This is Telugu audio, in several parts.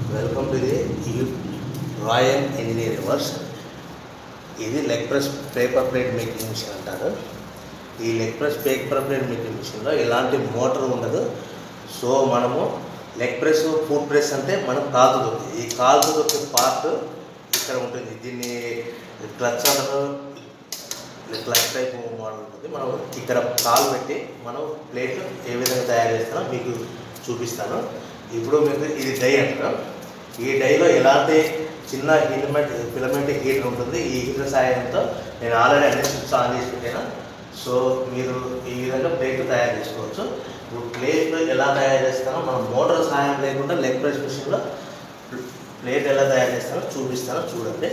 Welcome to the royal engineering works. ఇది leg press paper plate making machine అంటారు. ఈ leg press paper plate making మిషన్లో ఎలాంటి మోటార్ ఉండదు. సో మనము లెగ్ ప్రెస్ ఫుట్ ప్రెస్ అంటే మనం కాలు దొరుకుతుంది. ఈ కాలు దొరికే పార్ట్ ఇక్కడ ఉంటుంది. దీన్ని క్లచ్ అంటారు, క్లచ్ టైప్ మోడల్ ఉంటుంది. మనం ఇక్కడ కాలు పెట్టి మనం ప్లేట్ ఏ విధంగా తయారు చేస్తానో మీకు చూపిస్తాను. ఇప్పుడు మీకు ఇది డై అంటారు. ఈ డైలో ఎలాంటి చిన్న ఫిలమెంట్ హీటర్ ఉంటుంది. ఈ హీటర్ సహాయంతో నేను ఆల్రెడీ అన్ని స్విచ్ ఆన్ చేసి పెట్టాను. సో మీరు ఈ విధంగా ప్లేట్ తయారు చేసుకోవచ్చు. ఇప్పుడు ప్లేట్ ఎలా తయారు చేస్తానో మనం మోటార్ సహాయం లేకుండా లెగ్ ప్రెస్ మిషన్లో ప్లేట్ ఎలా తయారు చేస్తానో చూపిస్తానో చూడండి.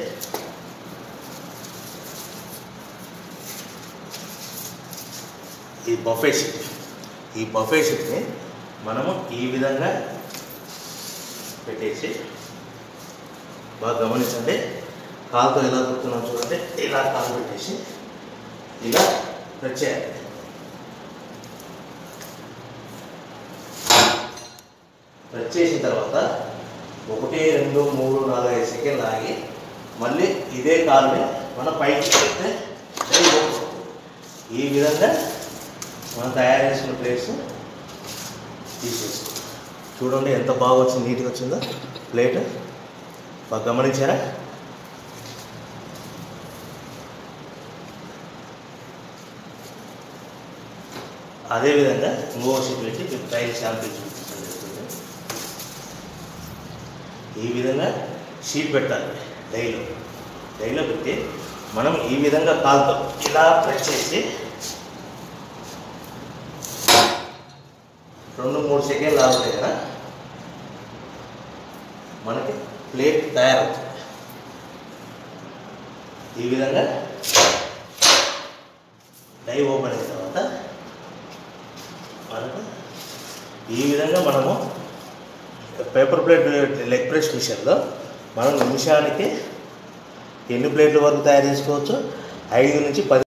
ఈ బఫే షీట్ని మనము ఈ విధంగా పెట్టేసి బాగా గమనించండి. కాలుతో ఎలా దొరుకుతున్నాం చూడండి. ఇలా కాలు పెట్టేసి ఇలా ప్రెస్ చేయాలి. ప్రెస్ చేసిన తర్వాత 1, 2, 3, 4, 5 సెకండ్లు ఆగి మళ్ళీ ఇదే కాలుని మనం పైకి పెడితే ఈ విధంగా మనం తయారు చేసుకున్న ప్లేట్స్ తీసేసుకో. చూడండి ఎంత బాగా వచ్చింది, నీట్గా వచ్చిందో ప్లేట్. బాగా గమనించారా? అదేవిధంగా ఇంకో షీట్ పెట్టి మీకు ట్రైల్ శాంపిల్ చూపించండి. ఈ విధంగా షీట్ పెట్టాలి. డైలో పెట్టి మనం ఈ విధంగా కాలుతో ఇలా ప్రెస్ చేసి 2-3 సెకండ్లు ఆగితే కదా మనకి ప్లేట్ తయారవుతుంది. ఈ విధంగా డై ఓపెన్ అయిన తర్వాత మనకు ఈ విధంగా మనము పేపర్ ప్లేట్ లెగ్ ప్రెస్ మిషన్లో మనం నిమిషానికి ఎన్ని ప్లేట్ల వరకు తయారు చేసుకోవచ్చు? 5 నుంచి 10